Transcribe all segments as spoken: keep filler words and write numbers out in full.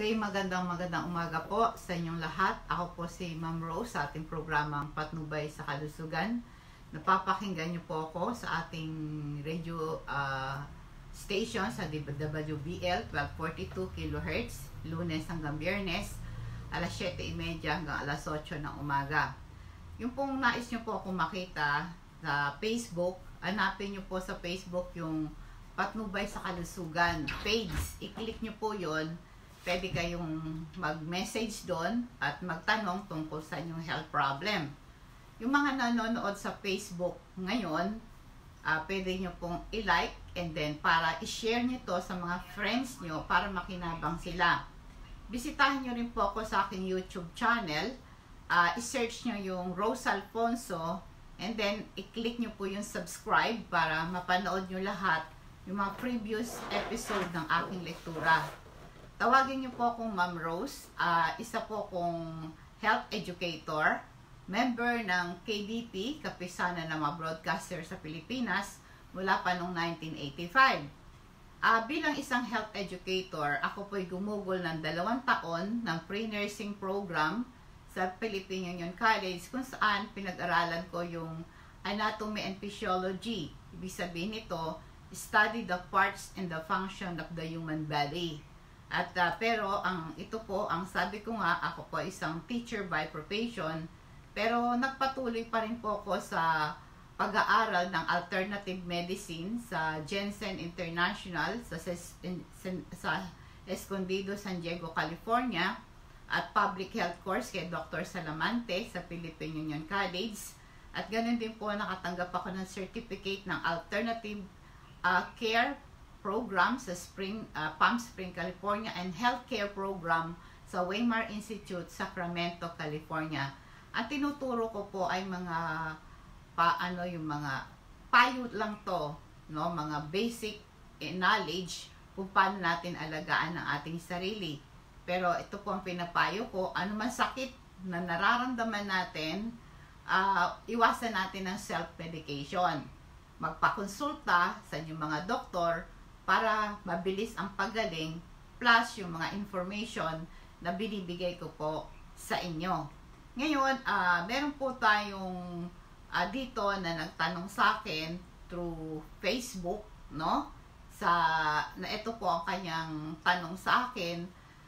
Okay, magandang magandang umaga po sa inyong lahat. Ako po si Ma'am Rose sa ating programang Patnubay sa Kalusugan. Napapakinggan niyo po ako sa ating radio uh, station sa W B L twelve forty-two kilohertz, Lunes hanggang Biyernes, alas siyete trenta hanggang alas otso ng umaga. Yung pong nais niyo po akong makita sa Facebook, hanapin niyo po sa Facebook yung Patnubay sa Kalusugan page. I-click niyo po yon. Pwede kayong mag-message doon at magtanong tungkol sa inyong health problem. Yung mga nanonood sa Facebook ngayon, uh, pwede nyo pong i-like and then para i-share nyo to sa mga friends nyo para makinabang sila. Bisitahin nyo rin po ako sa aking YouTube channel. Uh, i-search nyo yung Rose Alfonso and then i-click nyo po yung subscribe para mapanood nyo lahat yung mga previous episode ng aking lektura. Tawagin niyo po akong Ma'am Rose, uh, isa po akong health educator, member ng K D P, Kapisanan ng mga Broadcaster sa Pilipinas, mula pa noong nineteen eighty-five. Uh, bilang isang health educator, ako po'y gumugol ng dalawang taon ng pre-nursing program sa Philippine Union College kung saan pinag-aralan ko yung anatomy and physiology. Ibig sabihin nito, study the parts and the function of the human body. At uh, pero ang ito po, ang sabi ko nga, ako po isang teacher by profession, pero nagpatuloy pa rin po ako sa pag-aaral ng alternative medicine sa Jensen International sa, sa Escondido, San Diego, California, at public health course kay Doctor Salamante sa Philippine Union College. At ganun din po nakatanggap ako ng certificate ng alternative uh, care program sa Spring, uh, Palm Springs, California, and healthcare program sa Weimar Institute, Sacramento, California. Ang tinuturo ko po ay mga paano yung mga payo lang to, no, mga basic knowledge kung paano natin alagaan ang ating sarili. Pero ito po ang pinapayo ko, ano man sakit na nararamdaman natin, uh, iwasan natin ang self-medication. Magpakonsulta sa inyong mga doktor para mabilis ang paggaling, plus yung mga information na binibigay ko po sa inyo. Ngayon, uh, meron po tayong uh, dito na nagtanong sa akin through Facebook, no? Sa, na ito po ang kanyang tanong sa akin,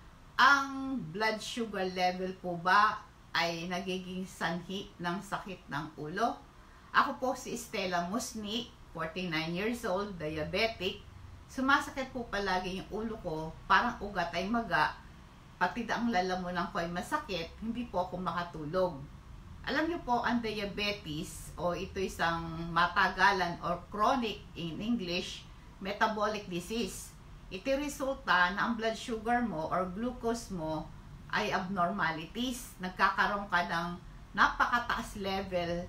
ang blood sugar level po ba ay nagiging sanhi ng sakit ng ulo? Ako po si Stella Musni, forty-nine years old, diabetic. Sumasakit po palagi yung ulo ko, parang ugat ay maga, pati ang lalamunan ko ay masakit, hindi po ako makatulog. Alam niyo po, ang diabetes, o ito isang matagalan or chronic in English, metabolic disease. Ito resulta na ang blood sugar mo or glucose mo ay abnormalities. Nagkakaroon ka ng napakataas level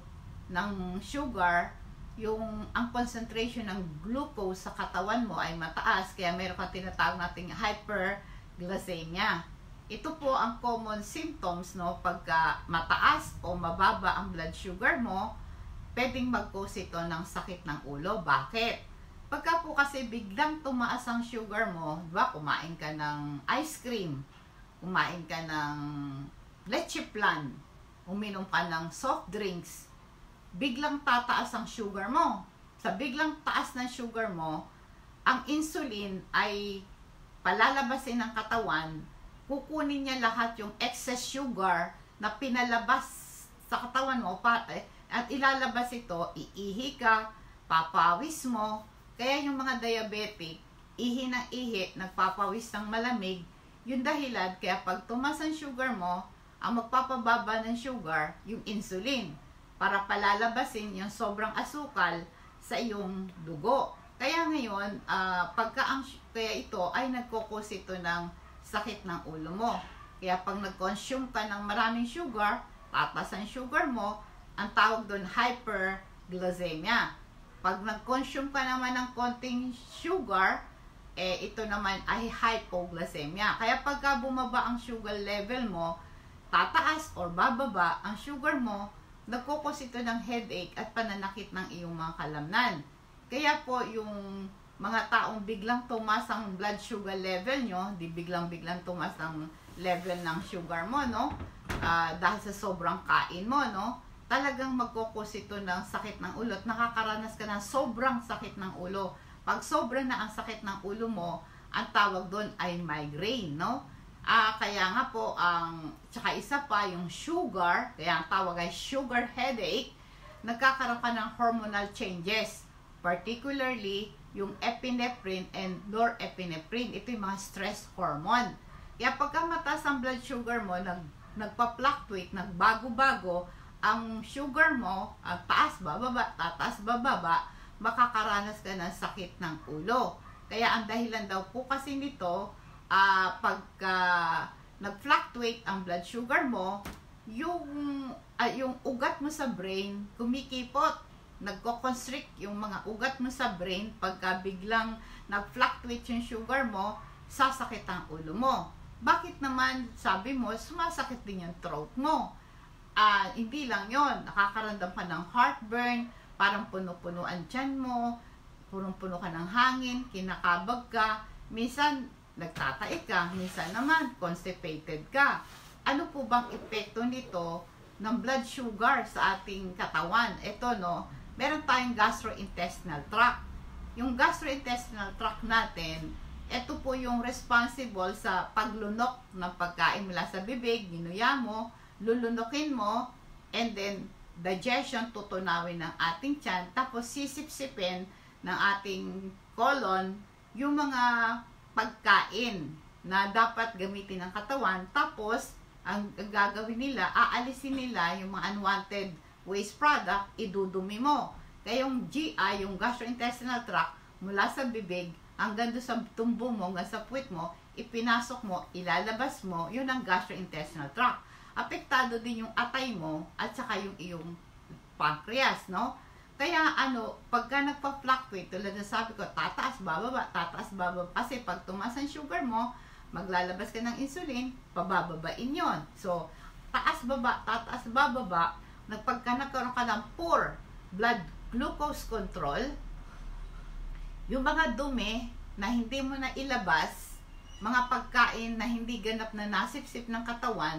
ng sugar, yung ang concentration ng glucose sa katawan mo ay mataas, kaya meron kang tinatawag nating hyperglycemia. Ito po ang common symptoms, no, pagka mataas o mababa ang blood sugar mo, pwedeng mag-cause ito ng sakit ng ulo. Bakit? Pagka po kasi biglang tumaas ang sugar mo, diba, kumain ka ng ice cream, kumain ka ng leche flan, uminom ka ng soft drinks, biglang tataas ang sugar mo. Sa biglang taas ng sugar mo, ang insulin ay palalabasin ng katawan, kukunin niya lahat yung excess sugar na pinalabas sa katawan mo at ilalabas ito, iihi ka, papawis mo. Kaya yung mga diabetic, ihi ng ihi, nagpapawis ng malamig, yung dahilan kaya pag tumaas ang sugar mo, ang magpapababa ng sugar, yung insulin, para palalabasin yung sobrang asukal sa iyong dugo. Kaya ngayon, uh, pagka ang, kaya ito ay nagkukos ito ng sakit ng ulo mo. Kaya pag nag-consume ka ng maraming sugar, tatas ang sugar mo, ang tawag doon hyperglycemia. Pag nag-consume ka naman ng konting sugar, eh ito naman ay hypoglycemia. Kaya pagka bumaba ang sugar level mo, tataas or bababa ang sugar mo, nagkukos ito ng headache at pananakit ng iyong mga kalamnan. Kaya po yung mga taong biglang tumas ang blood sugar level nyo, di biglang-biglang tumas ang level ng sugar mo, no? Uh, dahil sa sobrang kain mo, no? Talagang magkukos ito ng sakit ng ulo at nakakaranas ka ng sobrang sakit ng ulo. Pag sobra na ang sakit ng ulo mo, ang tawag doon ay migraine, no? Ah, kaya nga po, ang, tsaka isa pa, yung sugar, kaya ang tawag ay sugar headache, nagkakaroon ka ng hormonal changes, particularly yung epinephrine and norepinephrine. Ito yung mga stress hormone. Kaya pagka mataas ang blood sugar mo, nag, nagpa-fluctuate, nagbago-bago, ang sugar mo, ang taas bababa, tataas bababa, makakaranas ka ng sakit ng ulo. Kaya ang dahilan daw po kasi nito, uh, pagka nag-fluctuate ang blood sugar mo, yung, uh, yung ugat mo sa brain, kumikipot, nagko-constrict yung mga ugat mo sa brain. Pagka biglang nag-fluctuate yung sugar mo, sasakit ang ulo mo. Bakit naman, sabi mo, sumasakit din yung throat mo? Uh, hindi lang yon, nakakaramdam ka ng heartburn, parang puno-punuan tiyan mo, punong-puno ka ng hangin, kinakabag ka, minsan nagtatait ka, minsan naman constipated ka. Ano po bang epekto nito ng blood sugar sa ating katawan? Ito, no, meron tayong gastrointestinal tract. Yung gastrointestinal tract natin, ito po yung responsible sa paglunok ng pagkain mula sa bibig, ginuya mo, lulunukin mo, and then digestion, tutunawin ng ating tiyan, tapos sisipsipin ng ating colon yung mga pagkain na dapat gamitin ng katawan. Tapos ang gagawin nila, aalisin nila yung mga unwanted waste product, idudumi mo. Kaya yung G I, yung gastrointestinal tract, mula sa bibig hanggang doon sa tumbo mo, hanggang sa puwit mo, ipinasok mo, ilalabas mo, yun ang gastrointestinal tract. Apektado din yung atay mo at saka yung iyong pancreas, no? Kaya ano, pagka nagpa-fluctuate, tulad na sabi ko, tataas, bababa, tataas, bababa. Kasi pag tumaas ang sugar mo, maglalabas ka ng insulin, pabababain yon. So, taas, baba, tataas, bababa, nagpagka nagkaroon ka ng poor blood glucose control, yung mga dumi na hindi mo na ilabas, mga pagkain na hindi ganap na nasipsip ng katawan,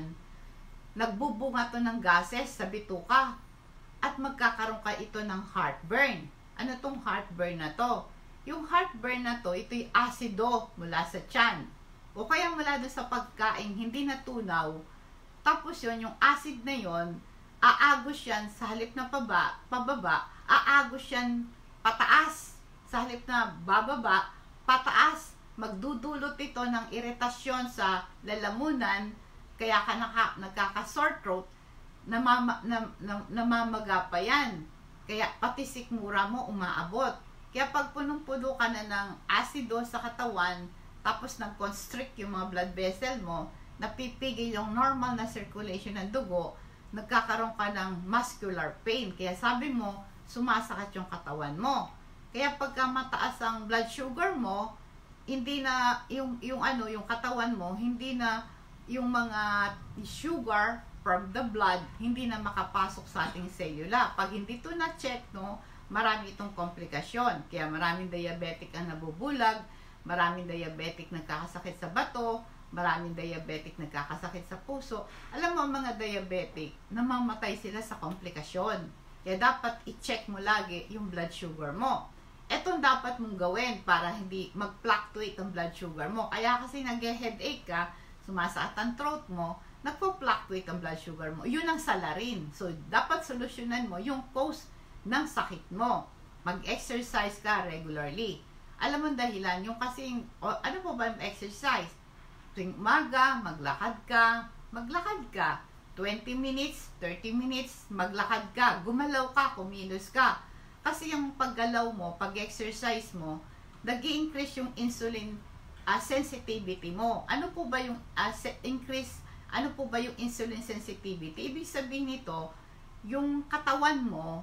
nagbubunga to ng gases sa bituka at magkakaroon ka ito ng heartburn. Ano tong heartburn na to? Yung heartburn na to, ito'y asido mula sa tiyan. O kaya mula doon sa pagkain, hindi natunaw. Tapos yun, yung acid na yon, aagos yan sa halip na paba, pababa, aagos yan pataas. Sa halip na bababa, pataas. Magdudulot ito ng iritasyon sa lalamunan, kaya ka naka, nagkaka-sore throat, namama, nam, nam, namamaga pa yan. Kaya pati sikmura mo umaabot. Kaya pag punong-puno ka na ng asido sa katawan, tapos nag-constrict yung mga blood vessel mo, napipigil yung normal na circulation ng dugo, nagkakaroon ka ng muscular pain. Kaya sabi mo, sumasakit yung katawan mo. Kaya pagka mataas ang blood sugar mo, hindi na yung yung ano, yung katawan mo, hindi na yung mga sugar from the blood, hindi na makapasok sa ating cellula. Pag hindi ito na-check, no, marami itong komplikasyon. Kaya maraming diabetic ang nabubulag, maraming diabetic nagkakasakit sa bato, maraming diabetic nagkakasakit sa puso. Alam mo, mga diabetic, namamatay sila sa komplikasyon. Kaya dapat i-check mo lagi yung blood sugar mo. Etong dapat mong gawin para hindi mag-fluctuate ang blood sugar mo. Kaya kasi nag-headache ka, sumasakit ang throat mo, nagpo-fluctuate ang blood sugar mo. Yun ang salarin. So, dapat solusyonan mo yung cause ng sakit mo. Mag-exercise ka regularly. Alam mo dahilan, yung kasing, o, ano po ba yung exercise? Tuwing umaga, maglakad ka, maglakad ka. twenty minutes, thirty minutes, maglakad ka. Gumalaw ka, kumilos ka. Kasi yung paggalaw mo, pag-exercise mo, nag-i-increase yung insulin uh, sensitivity mo. Ano po ba yung uh, increase, ano po ba yung insulin sensitivity? Ibig sabihin nito, yung katawan mo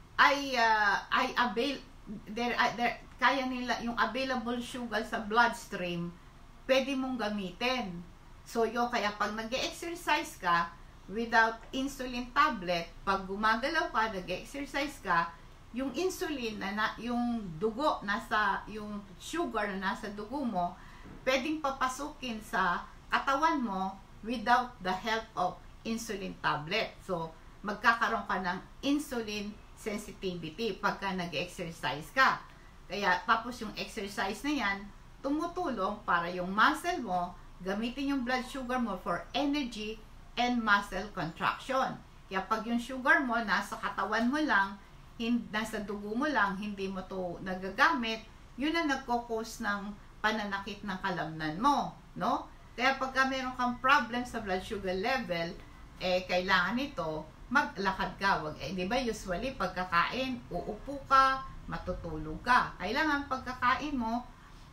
ay uh, ay avail there, uh, there kaya nila yung available sugar sa bloodstream, pwede mong gamitin. So yung kaya pag nag-exercise ka without insulin tablet, pag gumagalaw ka, nag-exercise ka, yung insulin na, na yung dugo nasa yung sugar na nasa dugo mo pwedeng papasukin sa katawan mo without the help of insulin tablet. So magkakaroon ka ng insulin sensitivity pagka nag-exercise ka. Kaya tapos yung exercise na yan tumutulong para yung muscle mo gamitin yung blood sugar mo for energy and muscle contraction. Kaya pag yung sugar mo nasa katawan mo lang, hindi, nasa dugo mo lang, hindi mo to nagagamit, yun ang nagko-cause ng pananakit ng kalamnan mo, no? Kaya pagka meron kang problem sa blood sugar level, eh kailangan nito maglakad ka. Wag, eh, di ba usually pagkakain, uupo ka, matutulog ka. Kailangan pagkakain mo,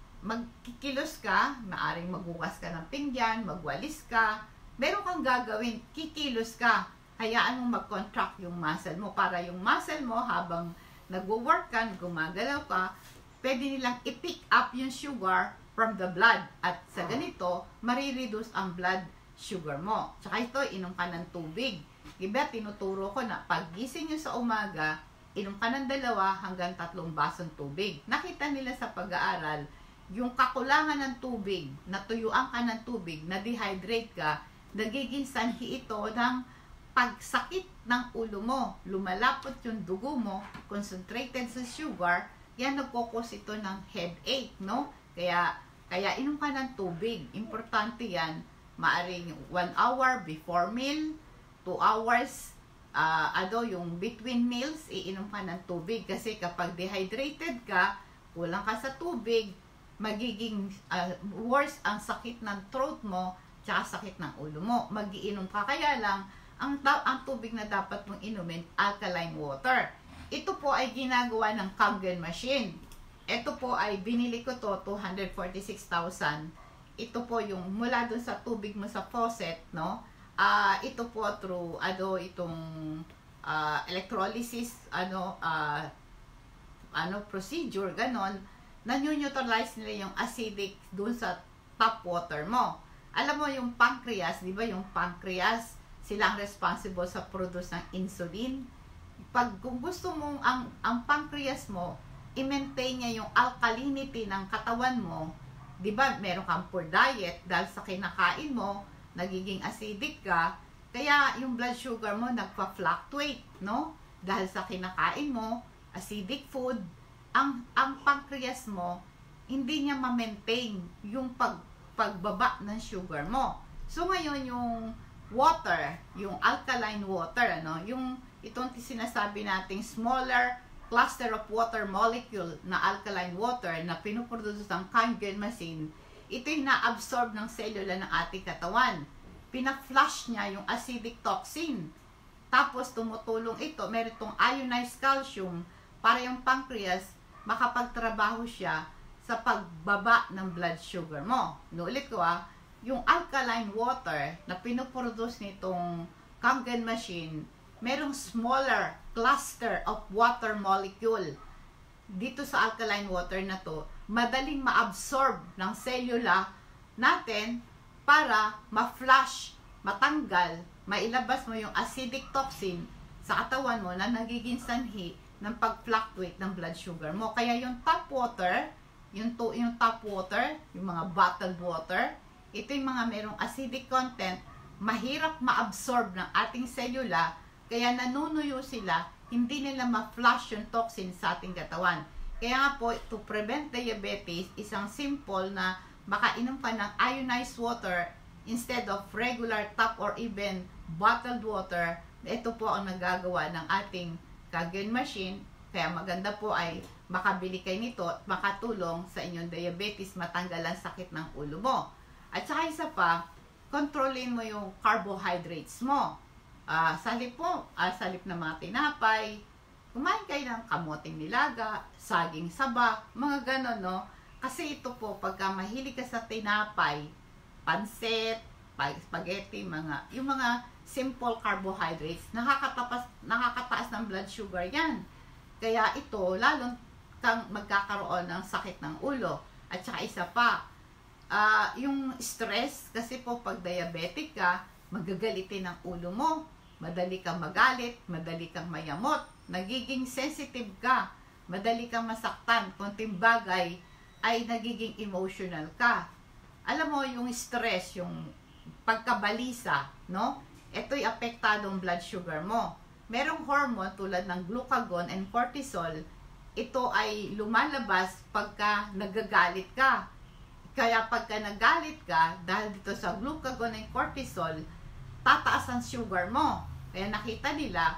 magkikilos ka, maaring maghugas ka ng pinggan, magwalis ka, meron kang gagawin, kikilos ka, hayaan mo mag-contract yung muscle mo para yung muscle mo habang nagwo-work ka, gumagalaw ka, pwede nilang i-pick up yung sugar from the blood at sa ganito, marireduce ang blood sugar mo. Tsaka ito, inom ka ng tubig. Diba, tinuturo ko na pag gising nyo sa umaga, inom ka ng dalawa hanggang tatlong basong tubig. Nakita nila sa pag-aaral, yung kakulangan ng tubig, natuyuan ka ng tubig, na-dehydrate ka, nagiging sanhi ito ng pagsakit ng ulo mo. Lumalapot yung dugo mo, concentrated sa sugar, yan nagkukos ito ng headache, no? Kaya, kaya inom ka ng tubig. Importante yan. Maaring one hour before meal, two hours, uh, ano, yung between meals, iinom ka ng tubig. Kasi kapag dehydrated ka, kulang ka sa tubig, magiging uh, worse ang sakit ng throat mo, tsaka sakit ng ulo mo. Magiinom ka, kaya lang, ang, ang tubig na dapat mong inumin, alkaline water. Ito po ay ginagawa ng Kangen machine. Ito po ay binili ko to, two hundred forty-six thousand. Ito po yung mula dun sa tubig mo sa faucet, no? Uh, ito po through, ano, itong uh, electrolysis, ano, uh, ano, procedure, ganon, na-neutralize nila yung acidic dun sa tap water mo. Alam mo, yung pancreas, di ba yung pancreas, sila ang responsible sa produce ng insulin. Pag kung gusto mong ang, ang pancreas mo, i-maintain niya yung alkalinity ng katawan mo, di ba meron kang poor diet dahil sa kinakain mo, nagiging acidic ka, kaya yung blood sugar mo nagpa-fluctuate, no? Dahil sa kinakain mo, acidic food, ang, ang pancreas mo, hindi niya ma-maintain yung pag, pagbaba ng sugar mo. So ngayon yung water, yung alkaline water, ano, yung itong sinasabi nating smaller cluster of water molecule na alkaline water na pinuproduce ng Kangen machine, ito yung na-absorb ng selula ng ating katawan. Pina-flush niya yung acidic toxin. Tapos tumutulong ito, meron itong ionized calcium para yung pancreas makapagtrabaho siya sa pagbaba ng blood sugar mo. Nuulit ko ah, yung alkaline water na pinuproduce nitong Kangen machine, merong smaller cluster of water molecule. Dito sa alkaline water na to, madaling ma-absorb ng selula natin para ma-flush, matanggal, mailabas mo yung acidic toxin sa katawan mo na nagiging sanhi ng pag-fluctuate ng blood sugar mo. Kaya yung tap water, yung, to, yung tap water, yung mga bottled water, ito yung mga merong acidic content, mahirap ma-absorb ng ating selula, kaya nanunuyo sila, hindi nila ma-flush yung toxin sa ating katawan. Kaya nga po, to prevent diabetes, isang simple na makainom ka ng ionized water instead of regular tap or even bottled water. Ito po ang nagagawa ng ating Kangen machine. Kaya maganda po ay makabili kayo nito at makatulong sa inyong diabetes, matanggal ang sakit ng ulo mo. At saka isa pa, kontrolin mo yung carbohydrates mo. Uh, salip po, uh, salip na mga tinapay, kumain kayo ng kamoting nilaga, saging saba, mga ganon, no? Kasi ito po, pagka mahilig ka sa tinapay, pansit, spaghetti, mga, yung mga simple carbohydrates, nakakatapas, nakakataas ng blood sugar yan. Kaya ito, lalong kang magkakaroon ng sakit ng ulo. At saka isa pa, uh, yung stress, kasi po pag diabetic ka, magagalitin ang ulo mo. Madali kang magalit, madali kang mayamot. nagiging sensitive ka, madali kang masaktan, konting bagay ay nagiging emotional ka. Alam mo, yung stress, yung pagkabalisa, no? Ito'y apektadong blood sugar mo. Merong hormone tulad ng glucagon and cortisol, ito ay lumalabas pagka nagagalit ka. Kaya pagka nagalit ka, dahil dito sa glucagon and cortisol, tataas ang sugar mo. Kaya nakita nila,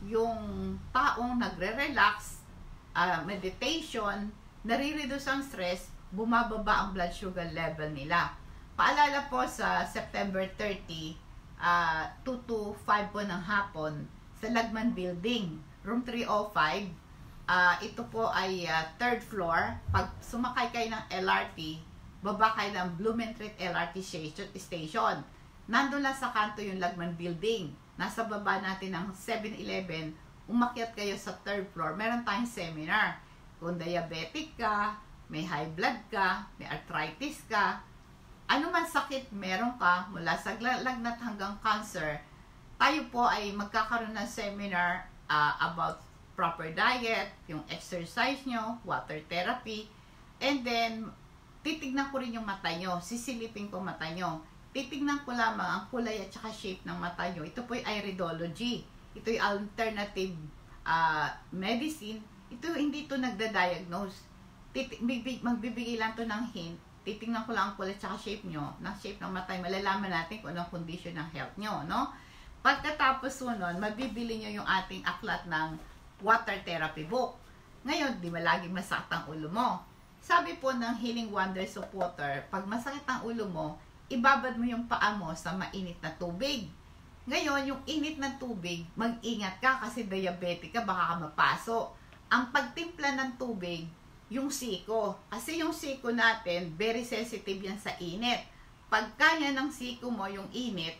yung taong nagre-relax, uh, meditation, nare-reduce ang stress, bumababa ang blood sugar level nila. Paalala po sa September thirty, uh, two to five po ng hapon, sa Lagman Building, room three oh five. Uh, ito po ay uh, third floor. Pag sumakay kayo ng L R T, baba kayo ng Blumentritt L R T station. Nandun lang sa kanto yung Lagman Building. Nasa baba natin ng seven eleven, umakyat kayo sa third floor. Meron tayong seminar. Kung diabetic ka, may high blood ka, may arthritis ka, ano man sakit meron ka, mula sa lagnat hanggang cancer, tayo po ay magkakaroon ng seminar uh, about proper diet, yung exercise nyo, water therapy, and then titignan ko rin yung mata nyo, sisilipin ko mata nyo. Titignan ko lamang ang kulay at saka shape ng mata nyo. Ito po yung iridology. Ito yung alternative uh, medicine. Ito hindi ito nagda-diagnose. Titig magbibigay lang to ng hint. Titignan ko lang ang kulay at saka shape nyo, ng shape ng mata nyo. Malalaman natin kung anong condition ng health nyo, no? Pagkatapos nun, mabibili nyo yung ating aklat ng water therapy book. Ngayon, di ba laging masakit ang ulo mo? Sabi po ng Healing Wonders of Water, pag masakit ang ulo mo, ibabad mo yung paa mo sa mainit na tubig. Ngayon, yung init na tubig, mag-ingat ka kasi diabetic ka, baka ka mapaso. Ang pagtimpla ng tubig, yung siko. Kasi yung siko natin, very sensitive yan sa init. Pag kaya ng siko mo, yung init,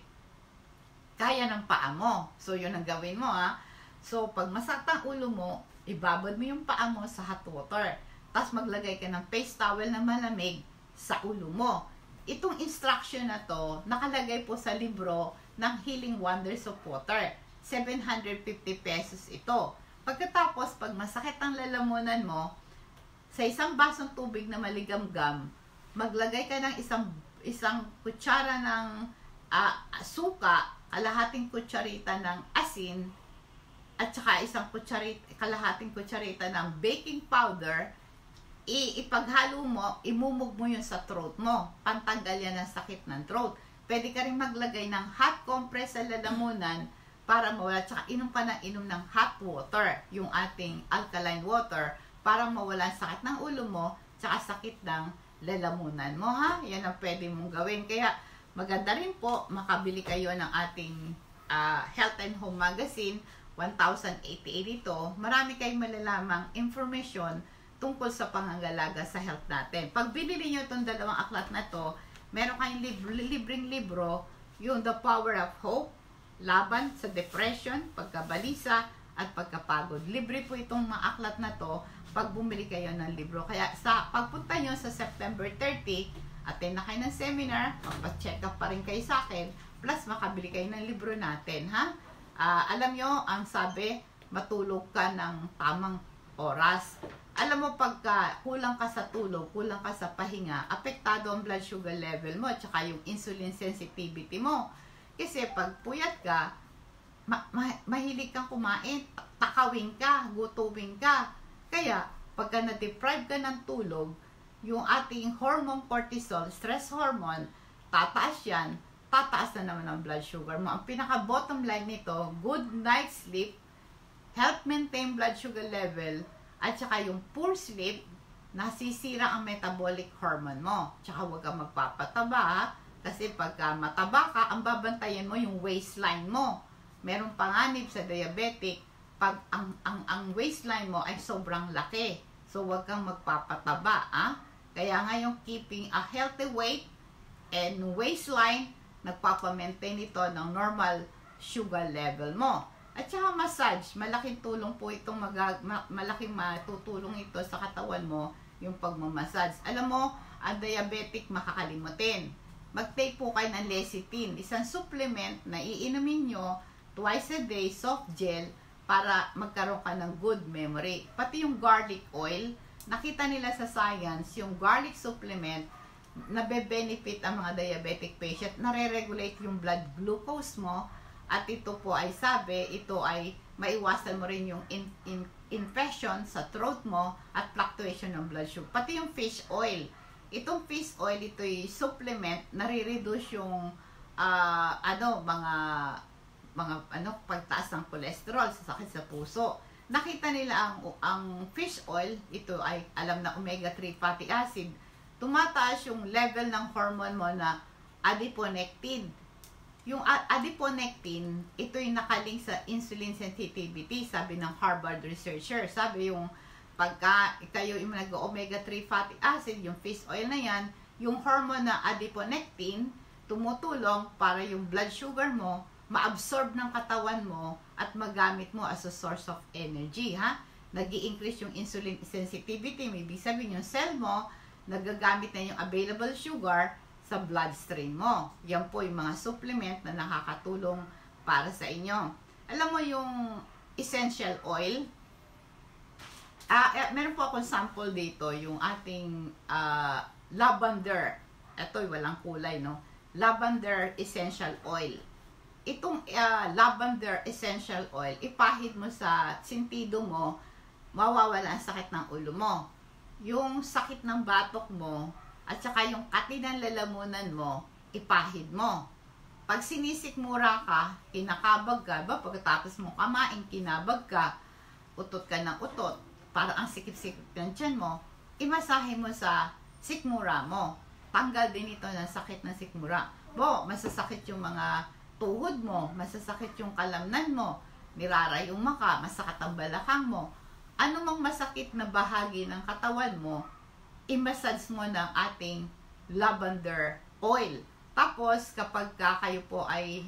kaya ng paa mo. So, yun ang gawin mo, ha. So, pag masakit ang ulo mo, ibabad mo yung paa mo sa hot water. Tapos maglagay ka ng face towel na malamig sa ulo mo. Itong instruction na to, nakalagay po sa libro ng Healing Wonders of Water. seven hundred fifty pesos ito. Pagkatapos, pag masakit ang lalamunan mo, sa isang basong tubig na maligamgam, maglagay ka ng isang, isang kutsara ng uh, suka, kalahating kutsarita ng asin, at saka isang kutsarita, kalahating kutsarita ng baking powder, ipaghalo mo, imumog mo yun sa throat mo. Pantanggal yan ng sakit ng throat. Pwede ka rin maglagay ng hot compress sa lalamunan para mawala. Tsaka inom pa ng inom ng hot water, yung ating alkaline water, para mawala ang sakit ng ulo mo, tsaka sakit ng lalamunan mo, ha? Yan ang pwede mong gawin. Kaya maganda rin po, makabili kayo ng ating uh, Health and Home Magazine, one thousand eighty-eight ito. Marami kayong malalamang information tungkol sa pangangalaga sa health natin. Pag binili nyo itong dalawang aklat na to, meron kayong libro, libreng libro, yung The Power of Hope, laban sa depression, pagkabalisa, at pagkapagod. Libre po itong mga aklat na to pag bumili kayo ng libro. Kaya sa pagpunta nyo sa September thirty, attend na kayo ng seminar, magpa-check up pa rin kayo sa akin, plus makabili kayo ng libro natin, ha? Uh, alam nyo, ang sabi, matulog ka ng tamang oras. Alam mo, pagka kulang ka sa tulog, kulang ka sa pahinga, apektado ang blood sugar level mo, at saka yung insulin sensitivity mo. Kasi pag puyat ka, ma ma mahilig kang kumain, takawin ka, gutuwin ka. Kaya, pagka na-deprive ka ng tulog, yung ating hormone cortisol, stress hormone, tataas yan, tataas na naman ang blood sugar mo. Ang pinaka-bottom line nito, good night sleep, help maintain blood sugar level, at saka yung poor sleep, nasisira ang metabolic hormone mo. Tsaka huwag kang magpapataba, ha? Kasi pagka mataba ka, ang babantayan mo yung waistline mo. Merong panganib sa diabetic, pag ang, ang, ang waistline mo ay sobrang laki. So, huwag kang magpapataba, ha? Kaya nga yung keeping a healthy weight and waistline, nagpapamaintain ito ng normal sugar level mo. At saka massage, malaking tulong po itong mag ma malaking matutulong ito sa katawan mo, yung pagmamassage. Alam mo, ang diabetic makakalimutin. Mag-take po kayo ng lecithin, isang supplement na iinumin nyo twice a day, soft gel, para magkaroon ka ng good memory. Pati yung garlic oil, nakita nila sa science, yung garlic supplement, nabe-benefit ang mga diabetic patient, nare-regulate yung blood glucose mo, at ito po ay sabi, ito ay maiwasan mo rin yung in, in, infection sa throat mo at fluctuation ng blood sugar. Pati yung fish oil, itong fish oil, ito ay supplement, nare-reduce yung uh, ano, mga mga ano, pagtaas ng cholesterol, sa sakit sa puso. Nakita nila ang ang fish oil, ito ay alam na omega three fatty acid, tumataas yung level ng hormone mo na adiponectin. Yung adiponectin, ito yung nakalink sa insulin sensitivity, sabi ng Harvard researcher. Sabi yung pagka kayo yung nag-omega three fatty acid, yung fish oil na yan, yung hormone na adiponectin, tumutulong para yung blood sugar mo ma-absorb ng katawan mo at magamit mo as a source of energy, ha? Nag-i-increase yung insulin sensitivity, may ibig sabihin yung cell mo, nagagamit na yung available sugar sa bloodstream mo. Yan po yung mga supplement na nakakatulong para sa inyo. Alam mo yung essential oil, ah, eh, meron po akong sample dito, yung ating uh, lavender. Ito, walang kulay, no? Lavender essential oil. Itong uh, lavender essential oil, ipahid mo sa sentido mo, mawawala ang sakit ng ulo mo. Yung sakit ng batok mo, at saka yung kati ng lalamunan mo, ipahid mo. Pag sinisikmura ka, kinakabag ka, ba, pagkatapos mo kamain, kinabag ka, utot ka ng utot, parang ang sikip-sikip ng tiyan mo, imasahe mo sa sikmura mo. Tanggal din ito ng sakit ng sikmura. Bo, masasakit yung mga tuhod mo, masasakit yung kalamnan mo, nirarayong maka, masakit ang balakang mo. Ano mang masakit na bahagi ng katawan mo, i-massage mo ng ating lavender oil. Tapos, kapag ka kayo po ay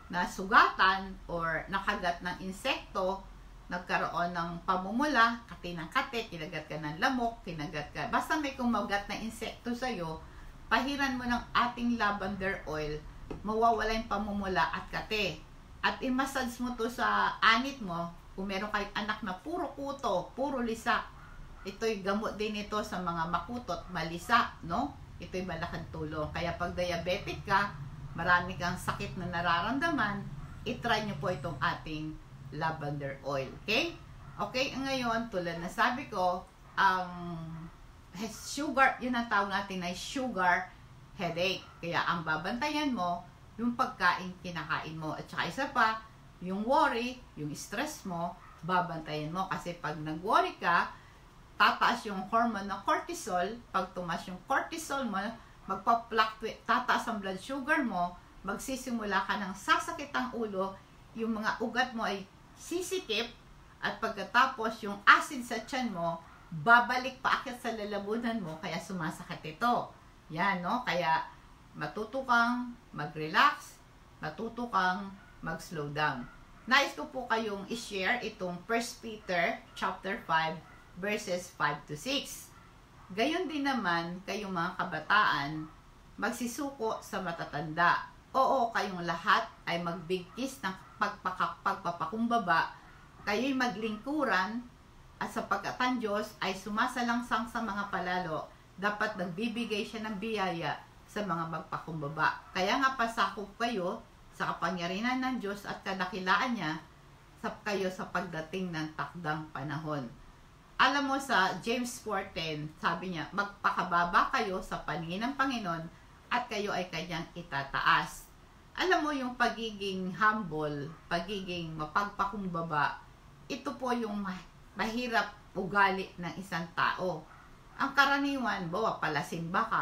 nasugatan or nakagat ng insekto, nagkaroon ng pamumula, kati ng kati, kinagat ka ng lamok, kinagat ka, basta may kumagat na insekto sa'yo, pahiran mo ng ating lavender oil, mawawala yung pamumula at kate. At i-massage mo to sa anit mo, kung meron kayong anak na puro kuto, puro lisa, ito'y gamot din ito sa mga makutot, malisa, no? Ito'y malaking tulong. Kaya pag diabetic ka, marami kang sakit na nararamdaman, itry nyo po itong ating lavender oil, okay? Okay, ngayon, tulad na sabi ko, ang um, sugar, yun ang tawag natin ay sugar headache. Kaya ang babantayan mo, yung pagkain kinakain mo. At saka isa pa, yung worry, yung stress mo, babantayan mo. Kasi pag nag-worry ka, tataas yung hormone ng cortisol. Pag tumaas yung cortisol mo, magpa-fluctuate, tataas ang blood sugar mo, magsisimula ka ng sasakit ang ulo, yung mga ugat mo ay sisikip, at pagkatapos yung acid sa tiyan mo, babalik paakyat sa lalamunan mo, kaya sumasakit ito. Yan, no? Kaya matuto kang mag-relax, matuto kang mag-slow down. Nais ko po kayong i-share itong First Peter chapter five verses five to six. Gayon din naman kayong mga kabataan, magsisuko sa matatanda. Oo, kayong lahat ay magbigkis ng pagpapakumbaba, kayo'y maglingkuran, at sapagkat ang Diyos ay sumasalangsang sa mga palalo, dapat nagbibigay siya ng biyaya sa mga magpakumbaba. Kaya nga pasakop kayo sa kapangyarihan ng Diyos at kadakilaan niya sa kayo sa pagdating ng takdang panahon. Alam mo sa James four ten, sabi niya, magpakababa kayo sa paningin ng Panginoon at kayo ay kanyang itataas. Alam mo yung pagiging humble, pagiging mapagpakumbaba, ito po yung mahirap ugali ng isang tao. Ang karaniwan, bawa palasimba ka,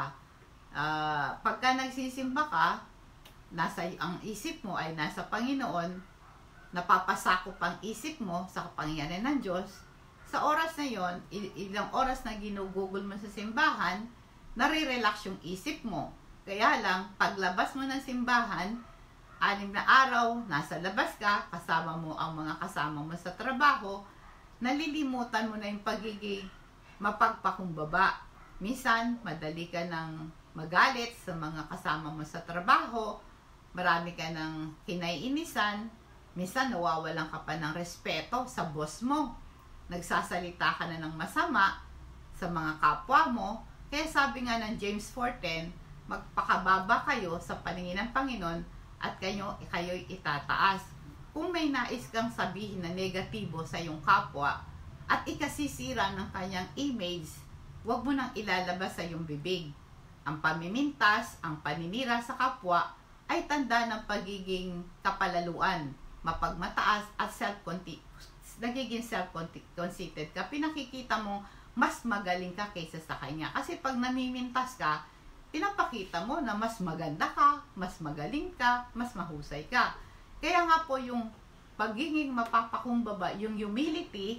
uh, pagka nagsisimba ka, nasa, ang isip mo ay nasa Panginoon, napapasakop ang isip mo sa kapangyarihan ng Diyos. Sa oras na yon, ilang oras na ginugugol mo sa simbahan, nare-relax yung isip mo. Kaya lang, paglabas mo ng simbahan, anim na araw, nasa labas ka, kasama mo ang mga kasama mo sa trabaho, nalilimutan mo na yung pagiging mapagpakumbaba. Minsan, madali ka ng magalit sa mga kasama mo sa trabaho, marami ka ng kinaiinisan, Minsan nawawalan ka pa ng respeto sa boss mo. Nagsasalita ka na ng masama sa mga kapwa mo. Kaya sabi nga ng James four ten, magpakababa kayo sa paningin ng Panginoon at kayo, kayo'y itataas. Kung may nais kang sabihin na negatibo sa iyong kapwa at ikasisira ng kanyang image, huwag mo nang ilalabas sa iyong bibig. Ang pamimintas, ang paninira sa kapwa ay tanda ng pagiging kapalaluan, mapagmataas at self-conceited, nagiging self-conceited ka. Pinakikita mo mas magaling ka kaysa sa kanya. Kasi pag namimintas ka, pinapakita mo na mas maganda ka, mas magaling ka, mas mahusay ka. Kaya nga po yung pagiging mapapakumbaba, yung humility,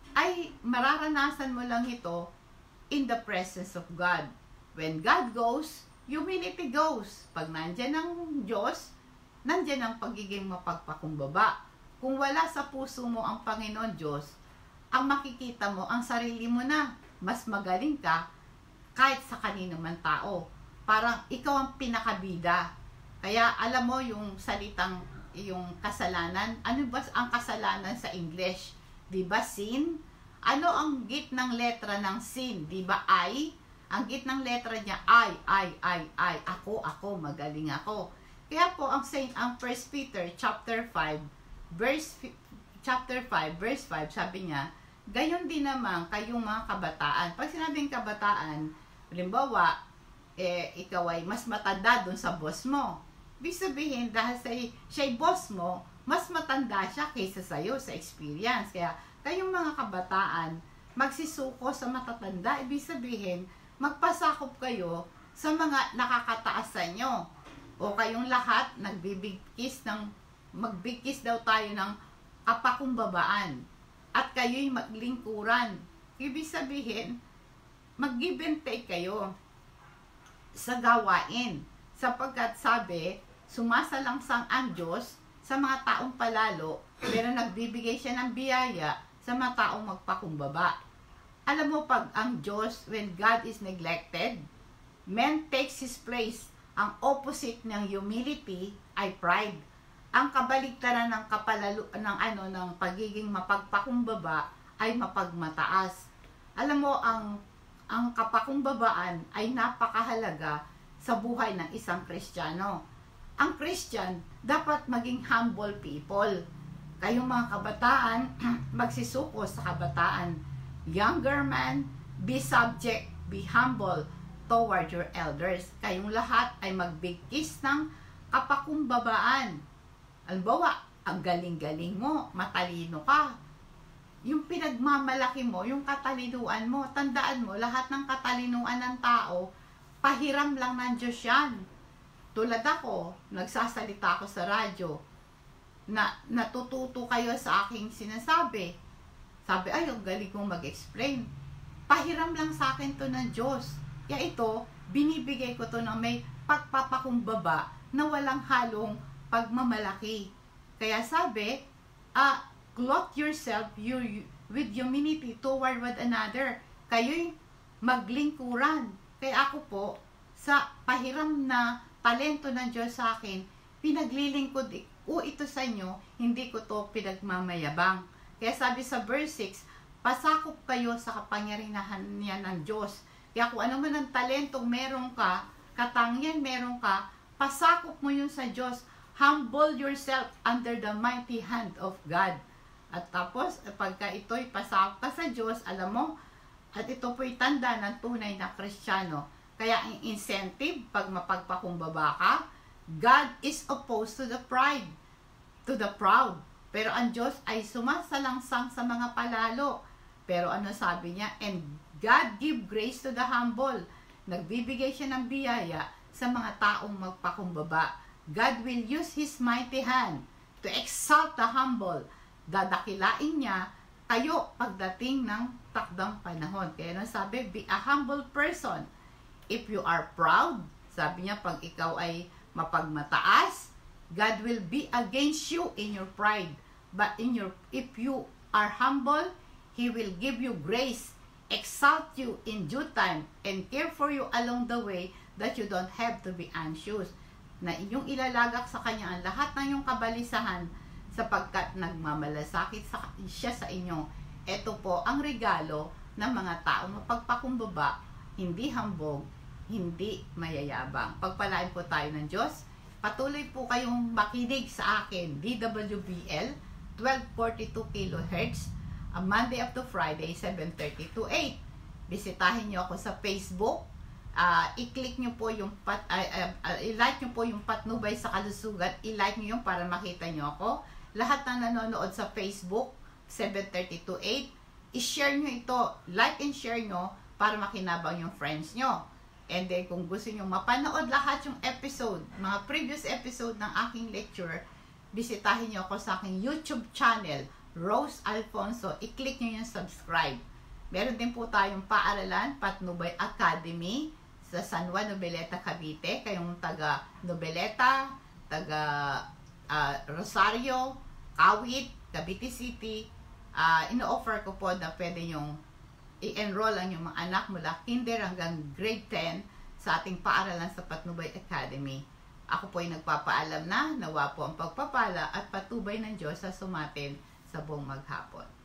ay mararanasan mo lang ito in the presence of God. When God goes, humility goes. Pag nandyan ang Diyos, nandyan ang pagiging mapagpakumbaba. Kung wala sa puso mo ang Panginoon Diyos, ang makikita mo, ang sarili mo na, mas magaling ka kahit sa kanino man tao. Parang ikaw ang pinakabida. Kaya alam mo yung salitang, yung kasalanan, ano ba ang kasalanan sa English? Di ba sin? Ano ang git ng letra ng sin? Di ba I? Ang git ng letra niya, I, I, I, I. Ako, ako, magaling ako. Kaya po, ang Saint, ang First Peter chapter five, verse, chapter five, verse five, sabi niya, gayon din naman kayong mga kabataan. Pag sinabing kabataan, halimbawa, eh, ikaw ay mas matanda dun sa boss mo. Ibig sabihin, dahil sa, siya'y boss mo, mas matanda siya kaysa sa'yo sa experience. Kaya, kayong mga kabataan, magsisuko sa matatanda. Ibig sabihin, magpasakop kayo sa mga nakakataas sa inyo. O kayong lahat, nagbibigkis ng, magbigkis daw tayo ng kapakumbabaan. At kayo'y maglingkuran. Ibig sabihin, mag-give and take kayo sa gawain. Sapagkat sabi, sumasalangsang ang Diyos sa mga taong palalo, pero nagbibigay siya ng biyaya sa mga taong magpakumbaba. Alam mo, pag ang Diyos, when God is neglected, man takes His place. Ang opposite ng humility ay pride. Ang kabaligtaran ng kapalalo ng ano ng pagiging mapagpakumbaba ay mapagmataas. Alam mo, ang ang kapakumbabaan ay napakahalaga sa buhay ng isang Kristiyano. Ang Christian dapat maging humble people. Kayong mga kabataan, magsisuko sa kabataan. Younger man, be subject, be humble toward your elders. Kayong lahat ay magbigkis ng kapakumbabaan. Halimbawa, ang galing-galing mo, matalino ka. Yung pinagmamalaki mo, yung katalinuan mo, tandaan mo, lahat ng katalinuan ng tao, pahiram lang ng Diyos yan. Tulad ako, nagsasalita ako sa radyo, na natututo kayo sa aking sinasabi. Sabi, ay, ang galing kong mag-explain. Pahiram lang sa akin to ng Diyos. Kaya ito, binibigay ko to na may pagpapakumbaba na walang halong pagmamalaki. Kaya sabi, ah, clothe yourself you, with humility toward one another. Kayo'y maglingkuran. Kaya ako po, sa pahiram na talento ng Diyos sa akin, pinaglilingkod o ito sa inyo, hindi ko to pinagmamayabang. Kaya sabi sa verse six, pasakop kayo sa kapangyarihan niya ng Diyos. Kaya kung ano man ang talentong meron ka, katangian meron ka, pasakop mo yun sa Diyos. Humble yourself under the mighty hand of God. At tapos, pagka ito'y pasakop ka sa Diyos, alam mo, at ito po'y tanda ng tunay na Kristiyano. Kaya ang incentive, pag mapagpakumbaba ka, God is opposed to the pride, to the proud. Pero ang Diyos ay sumasalangsang sa mga palalo. Pero ano sabi niya? And God give grace to the humble. Nagbibigay siya ng biyaya sa mga taong magpakumbaba. God will use His mighty hand to exalt the humble. Dadakilain niya kayo pagdating ng takdang panahon. Kaya nang sabi, be a humble person. If you are proud, sabi niya, pag ikaw ay mapagmataas, God will be against you in your pride. But in your, if you are humble, He will give you grace, exalt you in due time, and care for you along the way that you don't have to be anxious. Na inyong ilalagak sa Kanya ang lahat ng iyong kabalisahan sapagkat nagmamalasakit sa, siya sa inyo. Ito po ang regalo ng mga taong mapagpakumbaba, hindi hambog, hindi mayayabang. Pagpalain po tayo ng Diyos. Patuloy po kayong makinig sa akin, D W B L, twelve forty-two kilohertz, a Monday up to Friday, seven thirty to eight. Bisitahin niyo ako sa Facebook. Uh, i-click nyo po yung pat, uh, uh, uh, i-like nyo po yung Patnubay sa Kalusugan. I-like nyo yung para makita nyo ako. Lahat na nanonood sa Facebook, seven thirty to eight, i-share nyo ito. Like and share nyo para makinabang yung friends nyo. And then kung gusto nyo mapanood lahat yung episode, mga previous episode ng aking lecture, bisitahin nyo ako sa aking YouTube channel, Rose Alfonso. I-click nyo yung subscribe. Meron din po tayong paaralan, Patnubay Academy, sa San Juan, Nobeleta, Cavite. Kayong taga Nobeleta, taga uh, Rosario, Kawit, Cavite City, uh, ino-offer ko po na pwede nyong i-enroll ang yung mga anak mula kinder hanggang grade ten sa ating paaralan sa Patnubay Academy. Ako po ay nagpapaalam na, nawa po ang pagpapala at patubay ng Diyos sa sumatin sa buong maghapon.